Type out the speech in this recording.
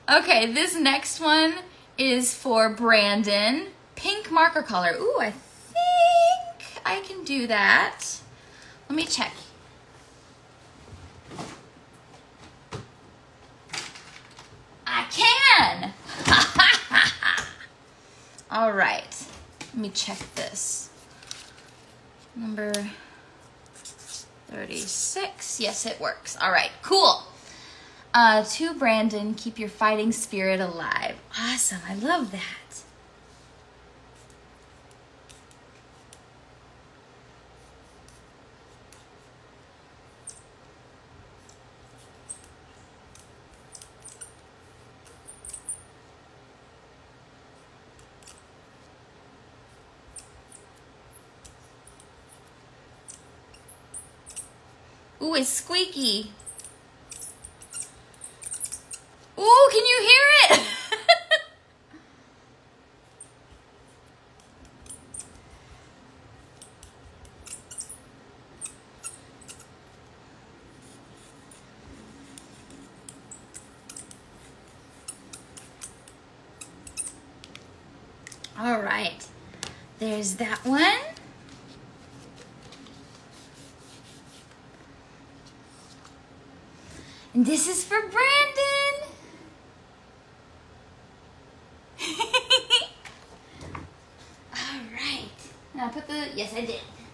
Okay, this next one is for Brandon. Pink marker color. Ooh, I think I can do that. Let me check. I can! All right, let me check this. Number 36, yes, it works. All right, cool. To Brandon, keep your fighting spirit alive. Awesome, I love that. Ooh, it's squeaky. Ooh, can you hear it? All right, there's that one. And this is for Brandon. All right. Now put the, yes, I did.